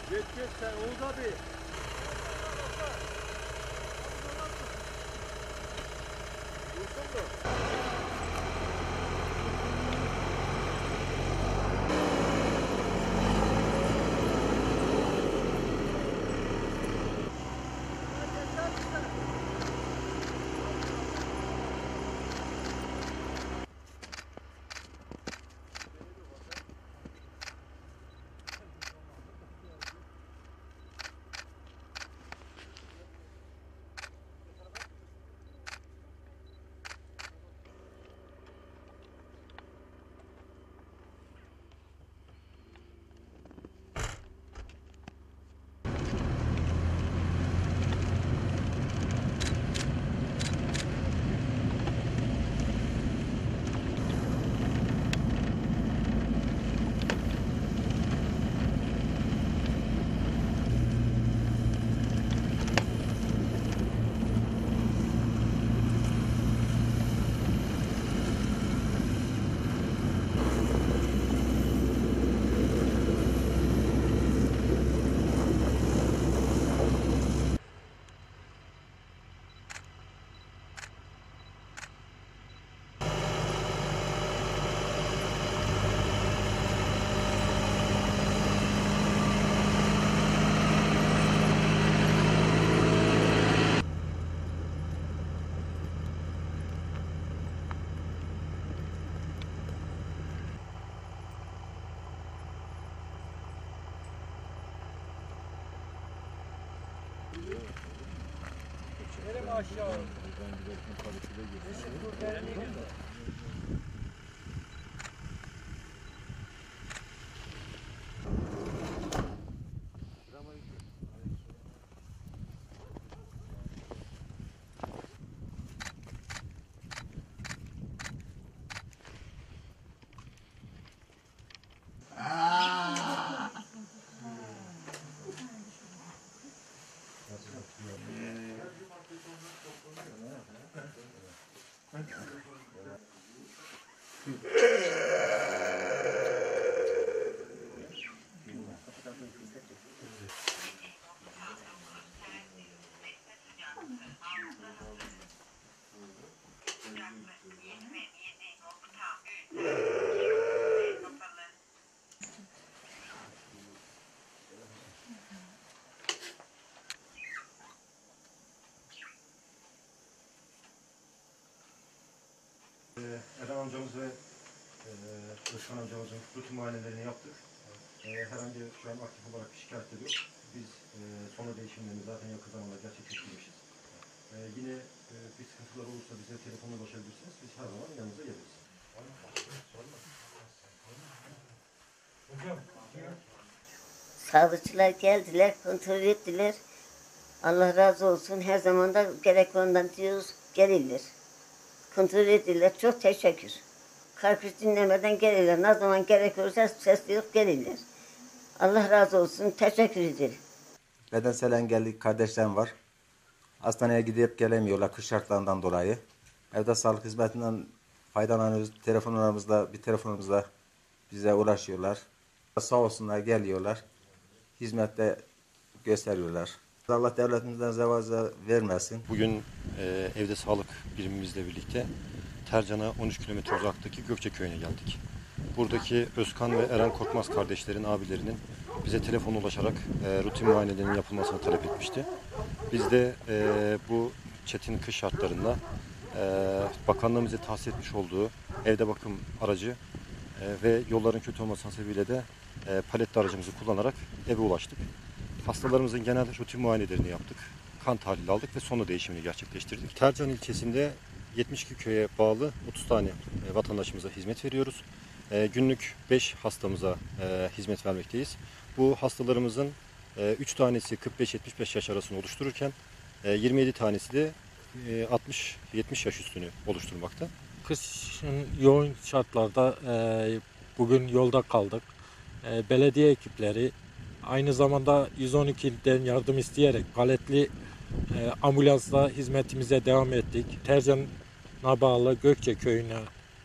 Geç sen Oğuz abi. Dursun mu? Nereye mi aşağı? Eren amcamız ve Özkan amcamızın rutin muayenelerini yaptık. Herhangi şu an aktif olarak bir şikayet ediyor. Biz sonra değişimlerini zaten yakın zamanda gerçekleştirmişiz. Yine bir sıkıntılar olursa bize telefonla ulaşabilirsiniz. Biz her zaman yanınıza geliriz. Sağlıkçılar geldiler, kontrol ettiler. Allah razı olsun. Her zaman da gerek ondan diyoruz, gelirler. Kontrol ettiler. Çok teşekkür. Karkış dinlemeden gelirler. Ne zaman gerekiyorsa ses yok, gelirler. Allah razı olsun. Teşekkür ederim. Bedensel engelli kardeşlerim var. Hastaneye gidip gelemiyorlar kış şartlarından dolayı. Evde sağlık hizmetinden faydalanıyoruz. Telefonumuzla bize ulaşıyorlar. Sağ olsunlar, geliyorlar. Hizmette gösteriyorlar. Allah devletimizden zeval vermesin. Bugün evde sağlık birimimizle birlikte Tercan'a 13 kilometre uzaktaki Gökçe köyüne geldik. Buradaki Özkan ve Eren Korkmaz kardeşlerin, abilerinin bize telefonla ulaşarak rutin muayenelerinin yapılmasını talep etmişti. Biz de bu çetin kış şartlarında bakanlığımıza tahsis etmiş olduğu evde bakım aracı ve yolların kötü olması sebebiyle de paletli aracımızı kullanarak eve ulaştık. Hastalarımızın genel rutin muayenelerini yaptık. Kan tahlili aldık ve sonra değişimini gerçekleştirdik. Tercan ilçesinde 72 köye bağlı 30 tane vatandaşımıza hizmet veriyoruz. Günlük 5 hastamıza hizmet vermekteyiz. Bu hastalarımızın 3 tanesi 45-75 yaş arasını oluştururken 27 tanesi de 60-70 yaş üstünü oluşturmakta. Kışın yoğun şartlarda bugün yolda kaldık. Belediye ekipleri aynı zamanda 112'den yardım isteyerek paletli ambulansla hizmetimize devam ettik. Tercan'a bağlı Gökçe köyüne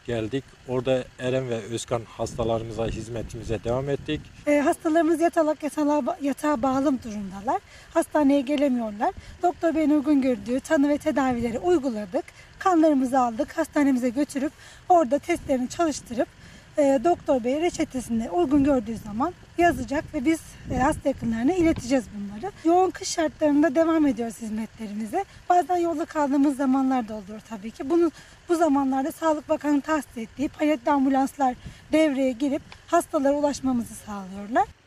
geldik. Orada Eren ve Özkan hastalarımıza hizmetimize devam ettik. Hastalarımız yatağa bağlı durumdalar. Hastaneye gelemiyorlar. Doktor Bey'in uygun gördüğü tanı ve tedavileri uyguladık. Kanlarımızı aldık. Hastanemize götürüp orada testlerini çalıştırıp Doktor Bey reçetesinde uygun gördüğü zaman yazacak ve biz hasta yakınlarına ileteceğiz bunları. Yoğun kış şartlarında devam ediyoruz hizmetlerimize. Bazen yolda kaldığımız zamanlar da oluyor tabii ki. Bu zamanlarda Sağlık Bakanı'nın tahsis ettiği paletli ambulanslar devreye girip hastalara ulaşmamızı sağlıyorlar.